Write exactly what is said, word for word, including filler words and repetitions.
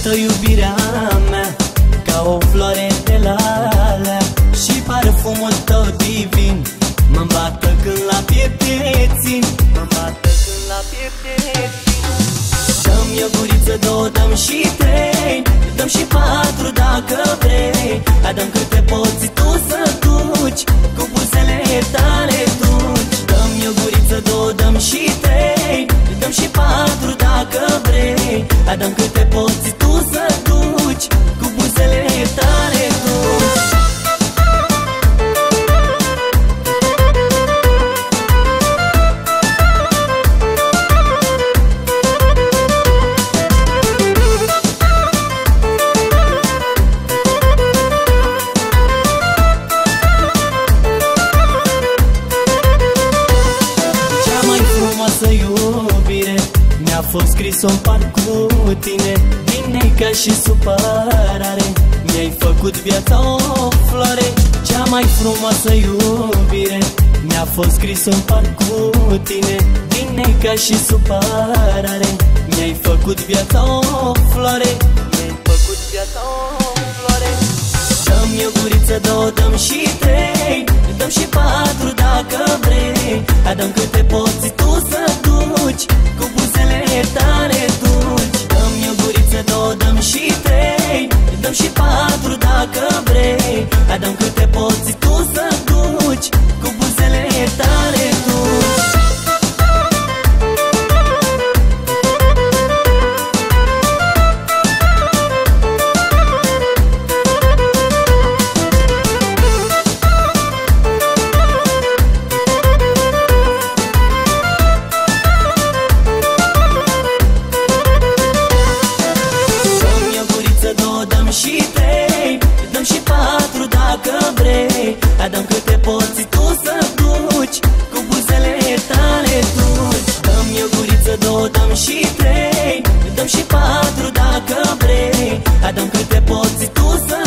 multă iubirea mea, ca o floare de la alea, și parfumul tău divin mă-mi bată când la piept te țin, mă-mi bată când la piept te țin. Dă-mi o guriță, două, dăm și trei, dăm și patru dacă vrei. Hai, câte poți tu să duci, cu buzele tale duci. Dă-mi o guriță, două, dăm și trei, dăm și patru dacă vrei. Hai, câte poți tu să duci, cu buzele tale duci. Mi-a fost scris-o în parc cu tine, bine ca și supărare, mi-ai făcut viața o floare. Cea mai frumoasă iubire mi-a fost scris-o în parc cu tine, bine ca și supărare, mi-ai făcut viața o floare, mi-ai făcut viața o floare. Dă-mi o guriță, două, dăm și trei, dăm și patru dacă vrei. Hai, dăm câte poți tu să duci, cu buzele tale duci. Dă-mi o guriță, două, dăm și trei, dăm și patru dacă vrei. Hai, dăm câte poți tu să duci, cu buzele tale duci. Hai, dăm câte poți tu să duci, cu buzele tale duci. Dă-mi o guriță, două, dăm și trei, dăm și patru dacă vrei. Hai, dăm câte poți tu să